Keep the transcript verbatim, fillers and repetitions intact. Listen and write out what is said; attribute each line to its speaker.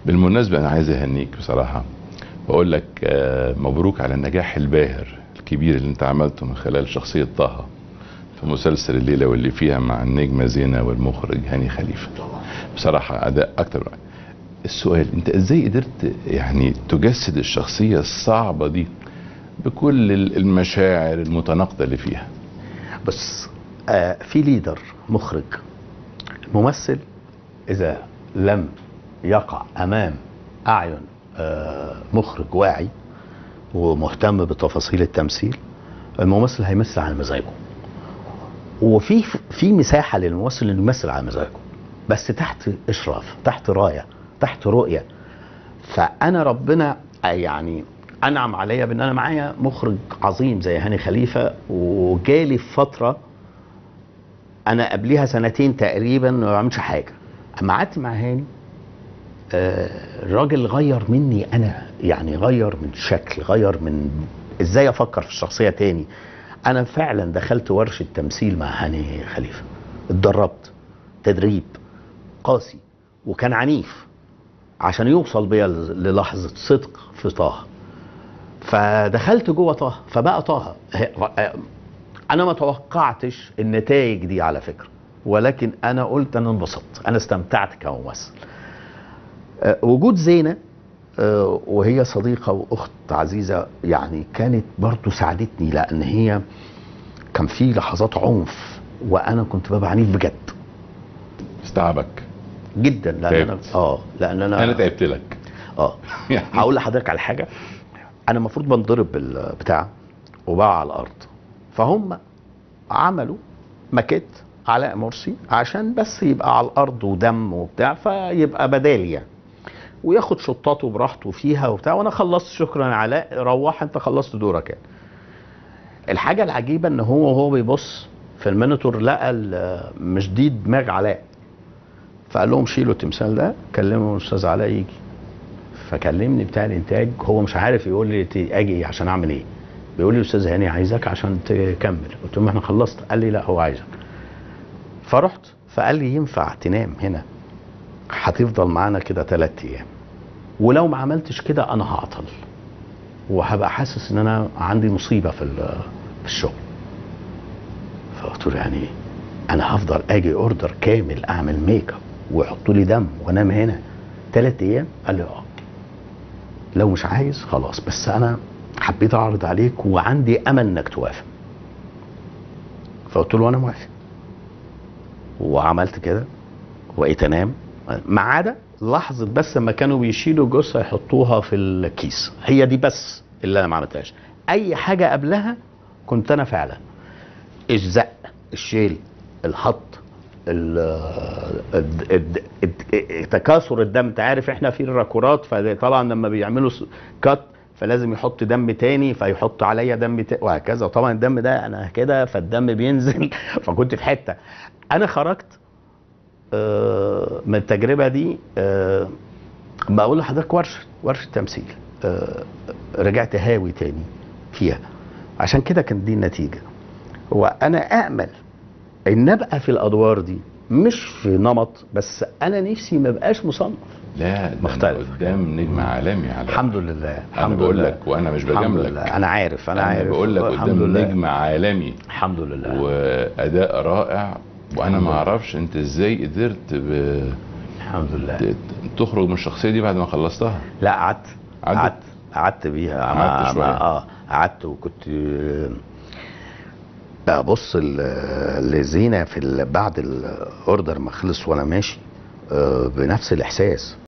Speaker 1: بالمناسبة أنا عايز أهنيك بصراحة وأقول لك آه، مبروك على النجاح الباهر الكبير اللي أنت عملته من خلال شخصية طه في مسلسل الليلة واللي فيها مع النجمة زينة والمخرج هاني خليفة. بصراحة أداء أكتر. السؤال، أنت إزاي قدرت يعني تجسد الشخصية الصعبة دي بكل المشاعر المتناقضة اللي فيها؟
Speaker 2: بس آه في ليدر مخرج ممثل إذا لم يقع أمام أعين آه مخرج واعي ومهتم بتفاصيل التمثيل، الممثل هيمثل على مزاجه، وفي في مساحة للممثل انه يمثل على مزاجه بس تحت اشراف، تحت راية، تحت رؤية. فانا ربنا يعني انعم عليا بان انا معايا مخرج عظيم زي هاني خليفة، وجالي في فترة انا قبليها سنتين تقريبا ما بعملش حاجة، اما قعدت مع هاني آه الراجل غير مني انا، يعني غير من شكل، غير من ازاي افكر في الشخصية تاني. انا فعلا دخلت ورشة تمثيل مع هاني خليفة، اتدربت تدريب قاسي وكان عنيف عشان يوصل بيا للحظة صدق في طه. فدخلت جوه طه فبقى طه. انا ما توقعتش النتائج دي على فكرة، ولكن انا قلت انا انبسطت، انا استمتعت كممثل. وجود زينة وهي صديقة واخت عزيزة يعني كانت برضو ساعدتني، لان هي كان في لحظات عنف وانا كنت ببقى عنيف بجد.
Speaker 1: استعبك
Speaker 2: جدا لان انا اه لان انا
Speaker 1: انا تعبت لك.
Speaker 2: اه هقول لحضرتك على حاجه، انا المفروض بنضرب بالبتاع وبقى على الارض، فهم عملوا ماكيت علاء مرسي عشان بس يبقى على الارض ودم وبتاع، فيبقى بدالي يعني، وياخد شطاته براحته فيها وبتاع، وانا خلصت شكرا علاء، روح انت خلصت دورك يعني. الحاجه العجيبه ان هو وهو بيبص في المونيتور لقى مش دي دماغ علاء، فقال لهم شيلوا التمثال ده، كلموا الاستاذ علاء يجي. فكلمني بتاع الانتاج، هو مش عارف يقول لي اجي عشان اعمل ايه، بيقول لي الاستاذ هاني عايزك عشان تكمل. قلت له احنا خلصت، قال لي لا هو عايزك. فرحت فقال لي ينفع تنام هنا، هتفضل معانا كده ثلاث ايام، ولو ما عملتش كده انا هعطل وهبقى حاسس ان انا عندي مصيبه في في الشغل. فقلت له يعني انا هفضل اجي اوردر كامل اعمل ميك اب ويحطوا لي دم وانام هنا ثلاث ايام؟ قال لي اه لو مش عايز خلاص، بس انا حبيت اعرض عليك وعندي امل انك توافق. فقلت له انا موافق، وعملت كده وبقيت انام ما عدا لحظه بس لما كانوا بيشيلوا جثه يحطوها في الكيس، هي دي بس اللي انا ما عملتهاش. اي حاجه قبلها كنت انا فعلا الزق، الشيل، الحط، تكاثر الدم. انت عارف احنا في الراكورات، فطبعا لما بيعملوا كات فلازم يحط دم تاني، فيحط عليا دم تاني وهكذا، وطبعا الدم ده انا كده فالدم بينزل فكنت في حته. انا خرجت من التجربه دي، بقول لحضرتك ورشه ورشه تمثيل، رجعت هاوي تاني فيها، عشان كده كانت دي النتيجه. وانا امل ان ابقى في الادوار دي مش في نمط، بس انا نفسي ما بقاش مصنف.
Speaker 1: لا مختلف قدام نجم عالمي على
Speaker 2: الحمد لله.
Speaker 1: انا بقول لك وانا مش بجاملك،
Speaker 2: انا عارف انا, أنا عارف
Speaker 1: بقول لك قدام نجم عالمي
Speaker 2: الحمد لله،
Speaker 1: واداء رائع. وانا ما اعرفش انت ازاي قدرت ب...
Speaker 2: الحمد لله
Speaker 1: تخرج من الشخصيه دي بعد ما خلصتها.
Speaker 2: لا قعدت قعدت قعدت بيها،
Speaker 1: قعدت شويه
Speaker 2: اه قعدت وكنت ابص لزينة في بعد الاوردر ما خلص وانا ماشي بنفس الاحساس.